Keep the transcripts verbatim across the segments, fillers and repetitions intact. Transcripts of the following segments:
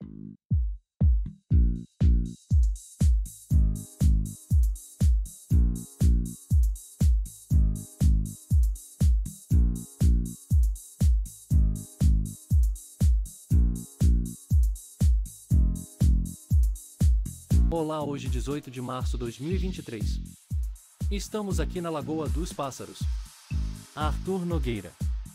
Olá, hoje dezoito de março de dois mil e vinte e três. Estamos aqui na Lagoa dos Pássaros. Arthur Nogueira.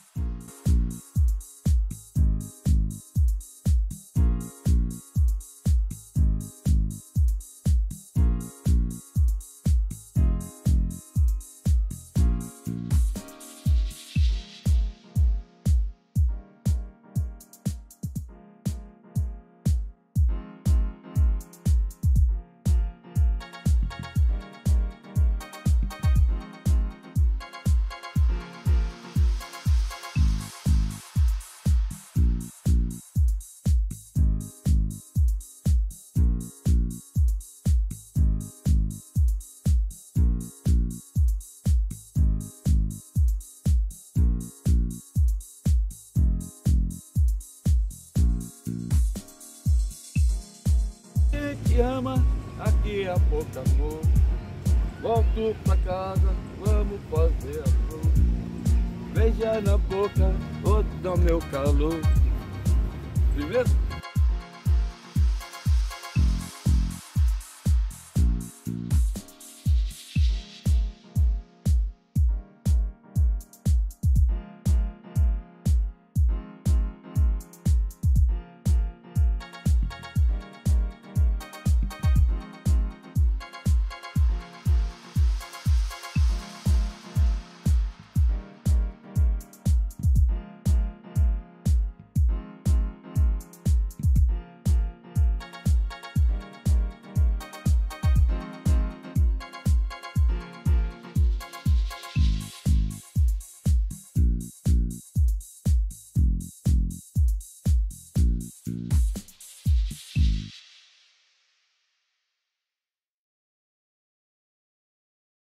Te ama, aqui a pouco amor. Volto pra casa, vamos fazer amor. Beija na boca, todo o meu calor. Beleza?